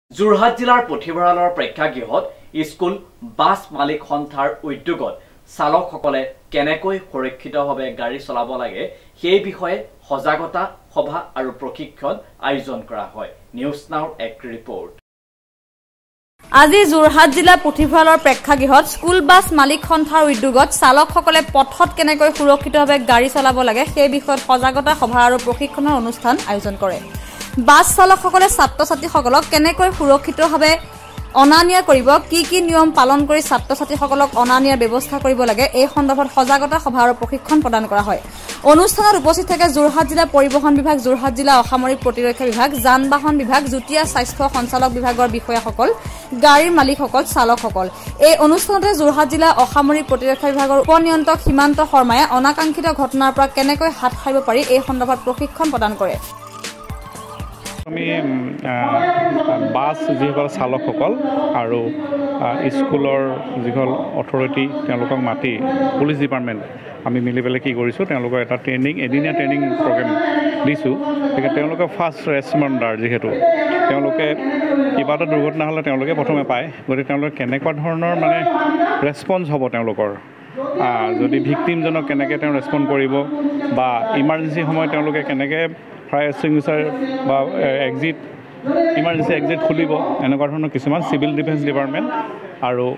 যোৰহাট জিলাৰ পুথিভঁৰালৰ প্ৰেক্ষাগৃহত স্কুল বাছ মালিক সন্থাৰ উদ্যোগত চালকসকলে কেনেকৈ সুৰক্ষিতভাৱে গাড়ী চলাব লাগে সেই বিষয়ে সজাগতা সভা আৰু প্ৰশিক্ষণ আয়োজন কৰা হয়। নিউজ নাওৰ এক ৰিপৰ্ট। আজি যোৰহাট জিলা পুথিভঁৰালৰ প্ৰেক্ষাগৃহত স্কুল বাছ মালিক সন্থাৰ উদ্যোগত চালকসকলে পথত কেনেকৈ সুৰক্ষিতভাৱে গাড়ী চলাব লাগে সেই বিষয়ত সজাগতা সভা আৰু প্ৰশিক্ষণৰ অনুষ্ঠান আয়োজন কৰে। বাছ চালকসকলে ছাত্ৰ-ছাত্ৰীসকলক কেনেকৈ সুৰক্ষিতভাৱে অনা নিয়া কৰিব, কি নিয়ম পালন কৰি ছাত্ৰ-ছাত্ৰীসকলক অনা নিয়াৰ ব্যৱস্থা কৰিব লাগে এই সন্দৰ্ভত সজাগতা সভা আৰু প্ৰশিক্ষণ প্ৰদান কৰা হয়। অনুষ্ঠানত উপস্থিত থাকে যোৰহাট জিলা পৰিবহণ বিভাগ, যোৰহাট জিলা অসামৰিক প্ৰতিৰক্ষা বিভাগ, যান বাহন বিভাগ, যুটীয়া স্বাস্থ্য সঞ্চালক বিভাগৰ বিষয়াসকল, গাড়ীৰ মালিকসকল, চালকসকল। এই অনুষ্ঠানতে যোৰহাট জিলা অসামৰিক প্ৰতিৰক্ষা বিভাগৰ উপনিয়ন্ত্ৰক সীমান্ত শৰ্মাই অনাকাংক্ষিত ঘটনাৰ পৰা কেনেকৈ হাত সাৰিব পাৰি এই সন্দৰ্ভত প্ৰশিক্ষণ প্ৰদান কৰে। আমি বাছ যিসকল চালকসকল আৰু স্কুলৰ যিসকল অথৰিটি তেওঁলোকক মাতি পুলিচ ডিপাৰ্টমেণ্ট আমি মিলি পেলাই কি কৰিছোঁ, তেওঁলোকক এটা এদিনীয়া ট্ৰেইনিং প্ৰগ্ৰেম দিছোঁ। গতিকে তেওঁলোকে ফাৰ্ষ্ট ৰেছপণ্ডাৰ, যিহেতু তেওঁলোকে কিবা এটা দুৰ্ঘটনা হ'লে তেওঁলোকে প্ৰথমে পায়। গতিকে তেওঁলোকে কেনেকুৱা ধৰণৰ ৰেছপন্স হ'ব, তেওঁলোকৰ যদি ভিক্টিমজনক কেনেকৈ তেওঁ ৰেছপণ্ড কৰিব বা ইমাৰ্জেঞ্চি সময়ত তেওঁলোকে কেনেকৈ ফায়াৰ এক্সটিংগুইচাৰ বা ইমাৰ্জেঞ্চি এক্সিট খুলিব, এনেকুৱা ধৰণৰ কিছুমান চিভিল ডিফেন্স ডিপাৰ্টমেণ্ট আৰু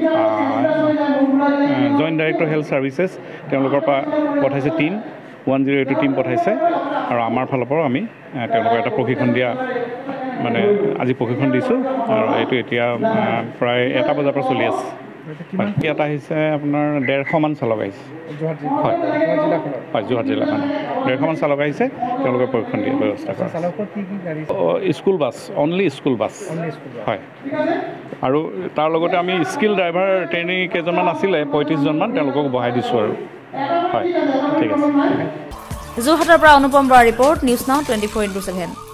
জইণ্ট ডাইৰেক্টৰ হেল্থ ছাৰ্ভিচেছ তেওঁলোকৰ পৰা পঠাইছে 108 টিম পঠাইছে। আৰু আমাৰ ফালৰ পৰাও আমি তেওঁলোকক এটা প্ৰশিক্ষণ দিয়া আজি প্ৰশিক্ষণ দিছোঁ। আৰু এইটো এতিয়া প্ৰায় 1টা বজাৰ পৰা চলি আছে। ইয়াত আহিছে আপোনাৰ 150মান চালক আহিছে। হয়, যোৰহাট জিলাখন 150মান চালক আহিছে, তেওঁলোকে প্ৰশিক্ষণ দিয়া ব্যৱস্থা কৰা। School bus, only school bus. হয়, আৰু তাৰ লগতে আমি স্কিল ড্ৰাইভাৰ ট্ৰেইনিং কেইজনমান আছিলে 35জনমান, তেওঁলোকক বহাই দিছোঁ আৰু। হয়, ঠিক আছে। যোৰহাটৰ পৰা অনুপম বৰাৰ ৰিপৰ্ট, নিউজ নাও 24/7।